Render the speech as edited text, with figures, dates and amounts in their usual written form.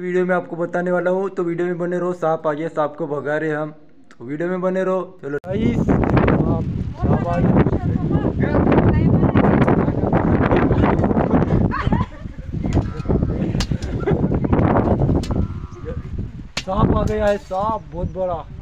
Video में आपको बताने वाला हूँ, तो वीडियो में बने रहो। सांप आ गया, सांप को भगा रहे हम, तो वीडियो में बने रहो। चलो सांप आ गया है, सांप बहुत बड़ा।